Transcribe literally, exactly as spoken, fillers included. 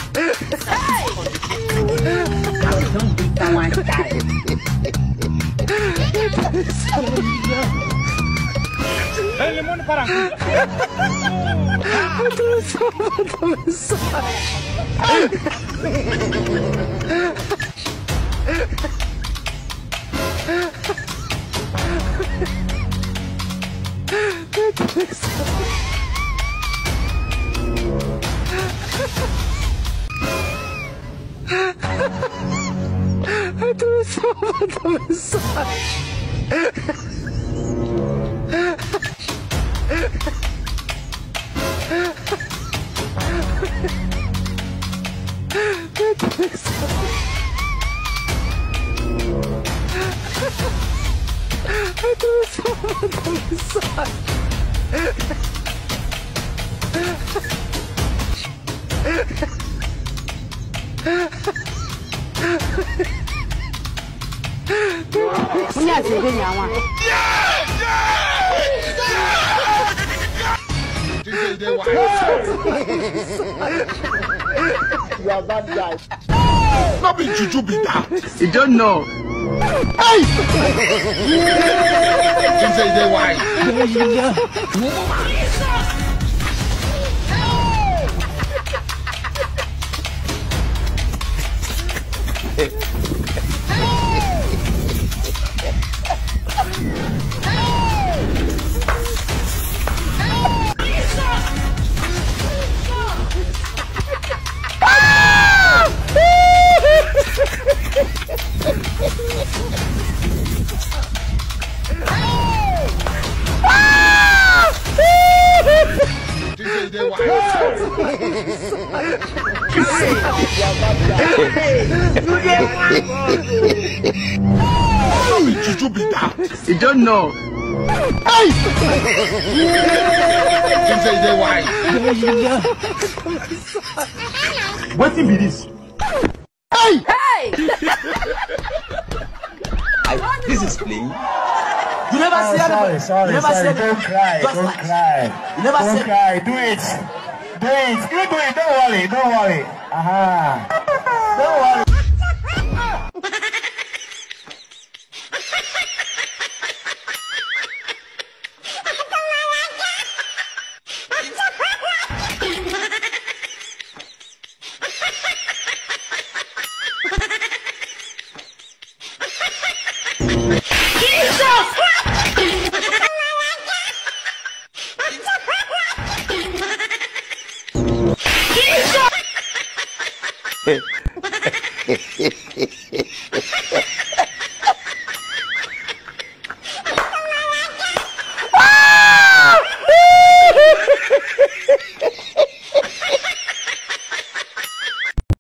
Don't beat that one time. Eh, limone parang. Aduh, sama besar. Aduh, sama besar. Aduh, sama besar. Punya sih nyawa. You are bad guy. Not be juju be that. You don't know. Hey! You say they why? You don't know. Hey! You say they why? What be this? Hey! Hey! I, this is playing. You never Oh, see sorry, anybody. sorry, You never sorry. see Don't anybody. cry, Just don't like- cry. You never Don't see. cry. Do it. Do it. You do it. Don't worry. Don't worry. Aha. Don't worry. Hehehehe